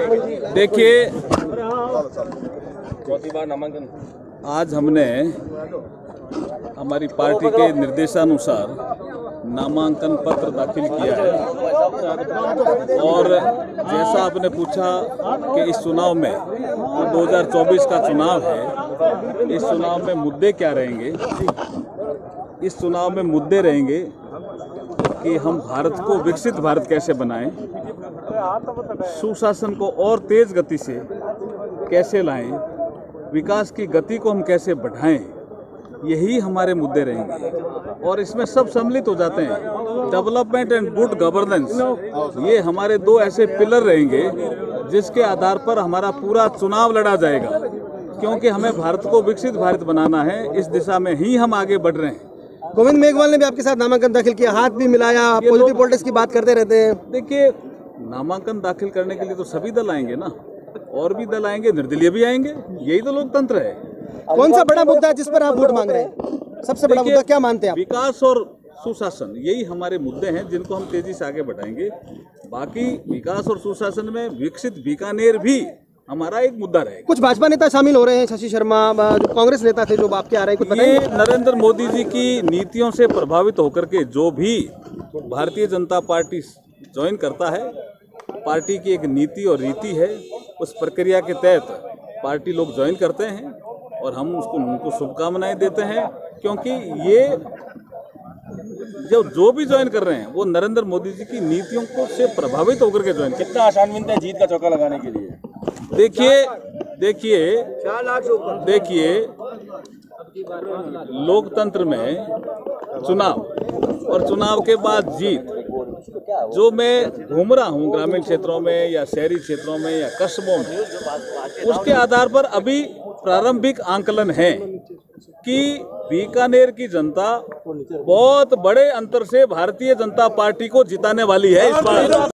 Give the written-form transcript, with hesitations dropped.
देखिए, चौथी बार नामांकन आज हमने हमारी पार्टी के निर्देशानुसार नामांकन पत्र दाखिल किया है। और जैसा आपने पूछा कि इस चुनाव में, जो 2024 का चुनाव है, इस चुनाव में मुद्दे क्या रहेंगे? इस चुनाव में मुद्दे रहेंगे कि हम भारत को विकसित भारत कैसे बनाएं, सुशासन को और तेज गति से कैसे लाएं, विकास की गति को हम कैसे बढ़ाएं, यही हमारे मुद्दे रहेंगे। और इसमें सब सम्मिलित हो जाते हैं। डेवलपमेंट एंड गुड गवर्नेंस, ये हमारे दो ऐसे पिलर रहेंगे जिसके आधार पर हमारा पूरा चुनाव लड़ा जाएगा, क्योंकि हमें भारत को विकसित भारत बनाना है। इस दिशा में ही हम आगे बढ़ रहे हैं। गोविंद मेघवाल ने भी आपके साथ नामांकन दाखिल किया, हाथ भी मिलाया, पॉजिटिव पॉलिटिक्स की बात करते रहते हैं। देखिए, नामांकन दाखिल करने के लिए तो सभी दल आएंगे ना, और भी दल आएंगे, निर्दलीय भी आएंगे। यही तो लोकतंत्र है। कौन सा बड़ा मुद्दा है जिस पर आप वोट मांग रहे हैं? सबसे बड़ा मुद्दा क्या मानते हैं आप? विकास और सुशासन, यही हमारे मुद्दे हैं जिनको हम तेजी से आगे बढ़ाएंगे। बाकी विकास और सुशासन में विकसित बीकानेर भी हमारा एक मुद्दा रहेगा। कुछ भाजपा नेता शामिल हो रहे हैं, शशि शर्मा, जो कांग्रेस नेता थे जो आपके आ रहे हैं, कुछ ये नरेंद्र मोदी जी की नीतियों से प्रभावित होकर के जो भी भारतीय जनता पार्टी ज्वाइन करता है, पार्टी की एक नीति और रीति है, उस प्रक्रिया के तहत पार्टी लोग ज्वाइन करते हैं और हम उनको शुभकामनाएं देते हैं, क्योंकि ये जो भी ज्वाइन कर रहे हैं वो नरेंद्र मोदी जी की नीतियों को से प्रभावित होकर के ज्वाइन। कितना आसान मिलता है जीत का चौका लगाने के लिए? देखिए, लोकतंत्र में चुनाव और चुनाव के बाद जीत, जो मैं घूम रहा हूँ ग्रामीण क्षेत्रों में या शहरी क्षेत्रों में या कस्बों में, उसके आधार पर अभी प्रारंभिक आंकलन है कि बीकानेर की जनता बहुत बड़े अंतर से भारतीय जनता पार्टी को जिताने वाली है इस बार।